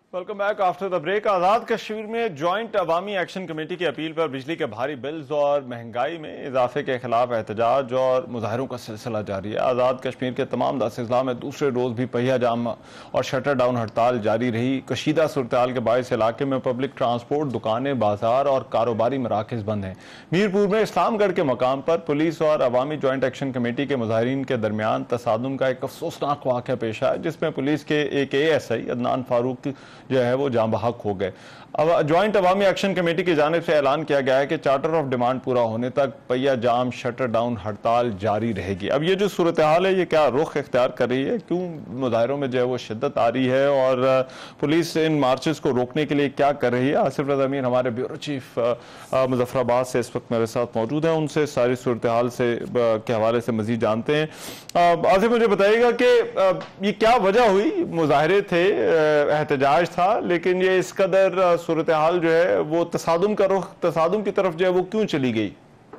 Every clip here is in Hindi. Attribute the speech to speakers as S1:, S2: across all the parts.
S1: Welcome back after the break. Azad Kashmir में ज्वाइंट अवामी एक्शन कमेटी की अपील पर बिजली के भारी बिल्स और महंगाई में इजाफे के खिलाफ एहतजाज और मुजाहरों का सिलसिला जारी है। आजाद कश्मीर के तमाम 10 अजला में दूसरे रोज भी पहिया जाम और शटर डाउन हड़ताल जारी रही। कशीदा सूरत के बायस इलाके में पब्लिक ट्रांसपोर्ट, दुकानें, बाजार और कारोबारी मराकज बंद हैं। मीरपुर में इस्लामगढ़ के मकाम पर पुलिस और अवामी ज्वाइंट एक्शन कमेटी के मुजाहरीन के दरमियान तसादुम का एक अफसोसनाक वाक़या पेश आया, जिसमें पुलिस के एक ASI अदनान फारूक जो है वो जाँ बहक हो गए। अब ज्वाइंट अवामी एक्शन कमेटी की जानिब से ऐलान किया गया है कि चार्टर ऑफ डिमांड पूरा होने तक पहिया जाम, शटर डाउन हड़ताल जारी रहेगी। अब ये जो सूरत हाल है, ये क्या रुख इख्तियार कर रही है? क्यों मुजाहिरों में जो है वो शिद्दत आ रही है और पुलिस इन मार्चेस को रोकने के लिए क्या कर रही है? आसिफ रज़ा मीर हमारे ब्यूरो चीफ मुजफ्फराबाद से इस वक्त मेरे साथ मौजूद हैं, उनसे सारी सूरत हाल से के हवाले से मजीद जानते हैं। आसिफ, मुझे बताइएगा कि ये क्या वजह हुई? मुजाहरे थे, एहतजाज था, लेकिन ये इस कदर सूरत हाल जो है वो तसादुम का रुख, तसादुम की तरफ जो है वो क्यों चली गई?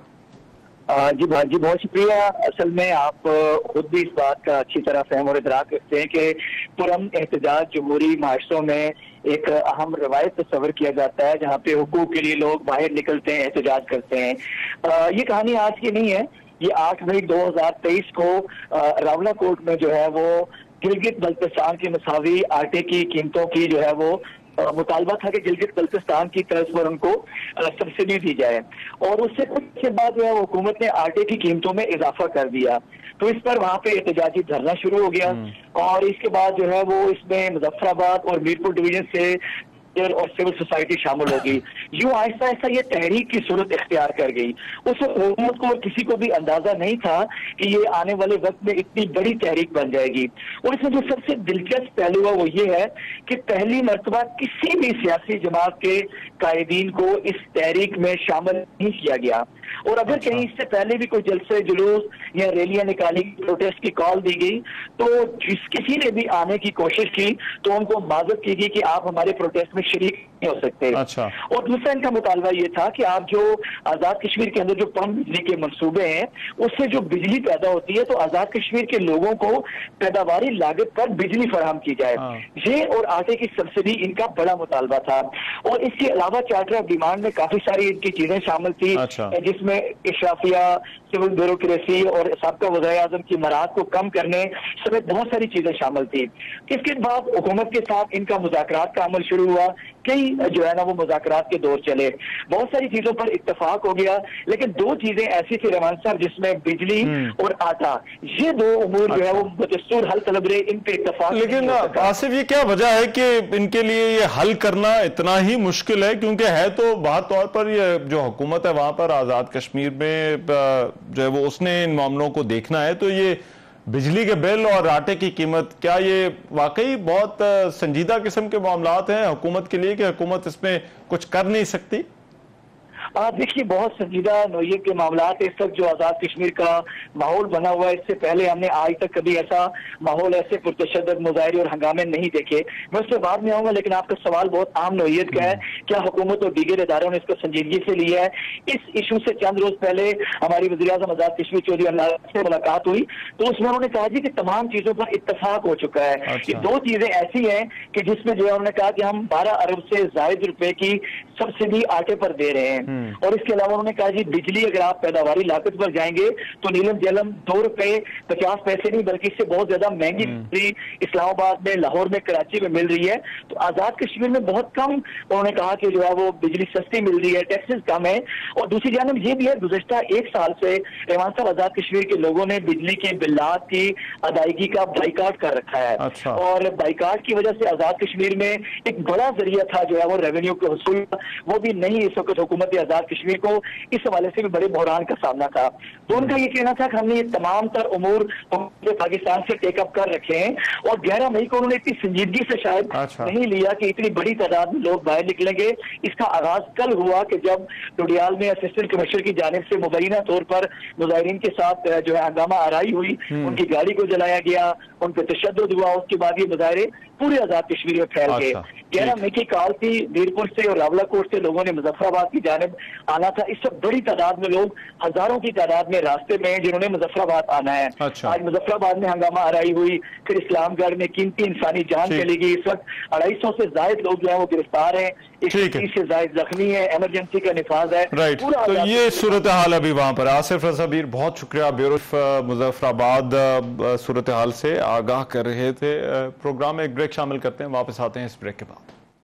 S2: जी बहुत शुक्रिया। असल में आप खुद भी इस बात का अच्छी तरह फहम और इदराक रखते हैं कि पुरअमन एहतजाज जमहूरी माशरों में एक अहम रवायत तस्वर किया जाता है, जहाँ पे हुकूक के लिए लोग बाहर निकलते हैं, एहतजाज करते हैं। ये कहानी आज की नहीं है। ये 8 मई 2023 को रावलाकोट में जो है वो गिलगित बल्तिस्तान के मसावी आटे की कीमतों की जो है वो मुतालबा था कि गिलगित बल्तिस्तान की तर्ज पर उनको सब्सिडी दी जाए, और उससे कुछ के बाद जो है हुकूमत ने आटे की कीमतों में इजाफा कर दिया। तो इस पर वहां पे एहतजाजी धरना शुरू हो गया, और इसके बाद जो है वो इसमें मुजफ्फराबाद और मीरपुर डिवीजन से और सिविल सोसाइटी शामिल होगी। यूं आहिस्ता आहिस्ता ये तहरीक की सूरत इख्तियार कर गई। उस हुकूमत को और किसी को भी अंदाजा नहीं था कि ये आने वाले वक्त में इतनी बड़ी तहरीक बन जाएगी। और इसमें जो सबसे दिलचस्प पहलू है वो ये है कि पहली मर्तबा किसी भी सियासी जमात के कायदीन को इस तहरीक में शामिल नहीं किया गया, और अगर कहीं इससे पहले भी कोई जलसे जुलूस या रैलियां निकाली, प्रोटेस्ट की कॉल दी गई, तो किसी ने भी आने की कोशिश की तो उनको माजत की गई कि आप हमारे प्रोटेस्ट में शरीक नहीं हो सकते। और दूसरा इनका मुतालबा ये था कि आप जो आजाद कश्मीर के अंदर जो पम्प बिजली के मंसूबे हैं उससे जो बिजली पैदा होती है तो आजाद कश्मीर के लोगों को पैदावारी लागत पर बिजली फराहम की जाए। ये और आटे की सब्सिडी इनका बड़ा मुतालबा था। और इसके अलावा चार्टर ऑफ डिमांड में काफी सारी इनकी चीजें शामिल थी, जिसमें इशराफिया, सिविल ब्यूरोक्रेसी और सबका वज़ीर-ए-आज़म की मराहत को कम करने समेत बहुत सारी चीजें शामिल थी। इसके बाद हुकूमत के साथ इनका मुज़ाकरात का अमल शुरू हुआ। कई जो है ना वो मुज़ाकरात के दौर चले, बहुत सारी चीजों पर इत्तफाक हो गया, लेकिन दो चीजें ऐसी थी रहमान साहब जिसमें बिजली और आटा, ये दो उमूर जो है वो बदस्तूर हल तलब रहे, इन पे इत्तफाक।
S1: लेकिन आसिफ, ये क्या वजह है कि इनके लिए ये हल करना इतना ही मुश्किल है? क्योंकि है तो बात तौर पर ये जो हुकूमत है वहां पर आजाद कश्मीर में जो है वो उसने इन मामलों को देखना है, तो ये बिजली के बिल और आटे की कीमत, क्या ये वाकई बहुत संजीदा किस्म के मामलात हैं हुकूमत के लिए कि हुकूमत इसमें कुछ कर नहीं सकती?
S2: देखिए, बहुत संजीदा नौयत के मामला इस वक्त जो आजाद कश्मीर का माहौल बना हुआ है, इससे पहले हमने आज तक कभी ऐसा माहौल, ऐसे पुरतशद्दद मुजाहरे और हंगामे नहीं देखे। मैं उससे बाद में आऊंगा, लेकिन आपका सवाल बहुत आम नौयत का है। क्या हुकूमत और दीगर इदारों ने इसको संजीदगी से लिया है? इस इशू से चंद रोज पहले हमारी वज़ीर-ए-आज़म आजाद कश्मीर चौधरी हलात से मुलाकात हुई, तो उसमें उन्होंने कहा जी कि तमाम चीजों पर इत्तफाक हो चुका है। ये दो चीजें ऐसी हैं कि जिसमें जो है उन्होंने कहा कि हम 12 अरब से जायद रुपए की सब्सिडी आटे पर दे रहे हैं। और इसके अलावा उन्होंने कहा जी बिजली अगर आप पैदावारी लागत पर जाएंगे तो नीलम जलम 2 रुपए 50 पैसे नहीं बल्कि इससे बहुत ज्यादा महंगी बिजली इस्लामाबाद में, लाहौर में, कराची में मिल रही है। तो आजाद कश्मीर में बहुत कम उन्होंने कहा कि जो है वो बिजली सस्ती मिल रही है, टैक्सेस कम है। और दूसरी जानब ये भी है, गुज़श्ता 1 साल से रहमान साहब आजाद कश्मीर के लोगों ने बिजली के बिल्लात की अदायगी का बाइकाट कर रखा है। और बाइकाट की वजह से आजाद कश्मीर में एक बड़ा जरिया था जो है वो रेवेन्यू के हसूल, वो भी नहीं इस वक्त हुकूमत आजाद कश्मीर को इस हवाले से भी बड़े बहरान का सामना था। तो उनका ये कहना था कि हमने ये तमाम तर उमूर पाकिस्तान से टेकअप कर रखे हैं, और 11 मई को उन्होंने इतनी संजीदगी से शायद नहीं लिया कि इतनी बड़ी तादाद में लोग बाहर निकलेंगे। इसका आगाज कल हुआ कि जब डोडियाल में असिस्टेंट कमिश्नर की जानिब से मुबैना तौर पर मुजाहिरीन के साथ जो है हंगामा आराई हुई, उनकी गाड़ी को जलाया गया, उन पर तशद्दुद हुआ, उसके बाद ये मुजाहरे पूरे आजाद कश्मीर में फैल गए। 11 मई की कॉल थी, मीरपुर से और रावलाकोट से लोगों ने मुजफ्फराबाद की जानिब आना था। इस वक्त बड़ी तादाद में लोग, हजारों की तादाद में रास्ते में हैं जिन्होंने मुजफ्फराबाद आना है। आज मुजफ्फराबाद में हंगामा आराई हुई, फिर इस्लामगढ़ में कीमती इंसानी जान चली गई। इस वक्त 250 से जायद लोग जो है वो गिरफ्तार हैं, 130 से जायद जख्मी है, इमरजेंसी का निफाज है।
S1: राइट, तो ये सूरत हाल अभी वहां पर। आसिफ रज़ाबीर, बहुत शुक्रिया, ब्यूरो मुजफ्फराबाद सूरत हाल से आगाह कर रहे थे। प्रोग्राम में एक ब्रेक शामिल करते हैं, वापस आते हैं इस ब्रेक के बाद।